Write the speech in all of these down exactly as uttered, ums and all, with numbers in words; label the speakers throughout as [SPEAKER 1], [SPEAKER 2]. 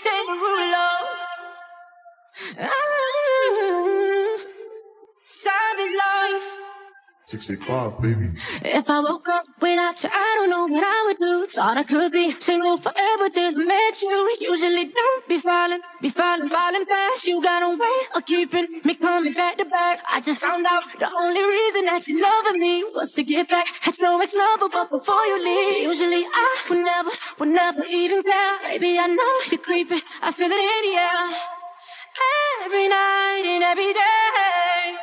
[SPEAKER 1] ain't the rule of savage life.
[SPEAKER 2] six eight five, baby.
[SPEAKER 1] If I woke up without you, I don't know what I would do. Thought I could be single forever till I met you. Usually don't be falling, be falling, falling fast. You got a way of keeping me coming back to back. I just found out the only reason that you loving me was to get back at your ex-lover, but before you leave, usually I would never, would never even care. Baby, I know you're creeping, I feel it in the air. Every night and every day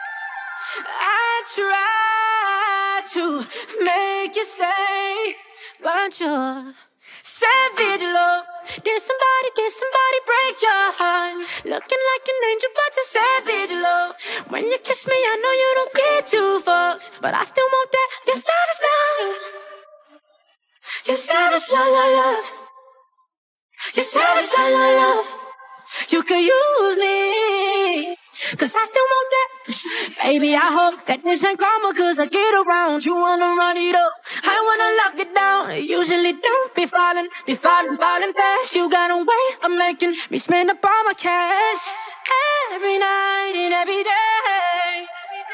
[SPEAKER 1] I try to make you stay, but you're savage love. Did somebody, did somebody break your heart? Looking like an angel, but you're savage love. When you kiss me, I know you don't get two fucks, but I still want that. You're savage love. You're savage love, love, love. You're savage love, love, love. You could use me, cause I still want that. Baby, I hope that this ain't karma, cause I get around. You wanna run it up, I wanna lock it down. Usually don't be falling, be falling, falling fast. You got a way of making me spend up all my cash. Every night and every day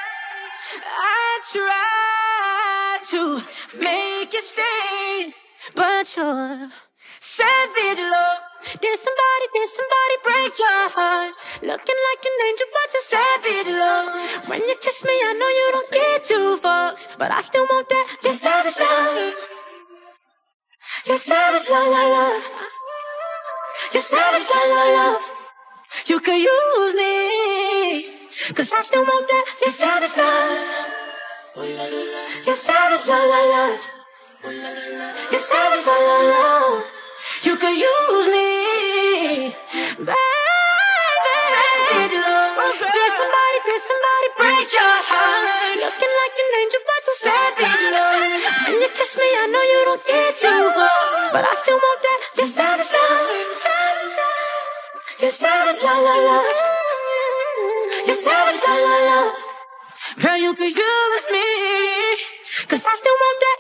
[SPEAKER 1] I try to make you stay, but you're savage love. Did somebody, did somebody break your heart? Looking like an angel, but you're savage love. When you kiss me, I know you don't get two fucks, but I still want that. You're savage love. You're savage love, love, love. You're savage love, love, love. You could use me, cause I still want that. You're savage love. You're savage love, love, love. You're savage love, love, love. You could use me, baby. Did somebody, did somebody break your heart? Looking like an angel, but you're savage love. When you kiss me, I know you don't get too far, but I still want that. You're savage love. You're savage love, love, love. You're savage love, love, love. Girl, you could use me, cause I still want that.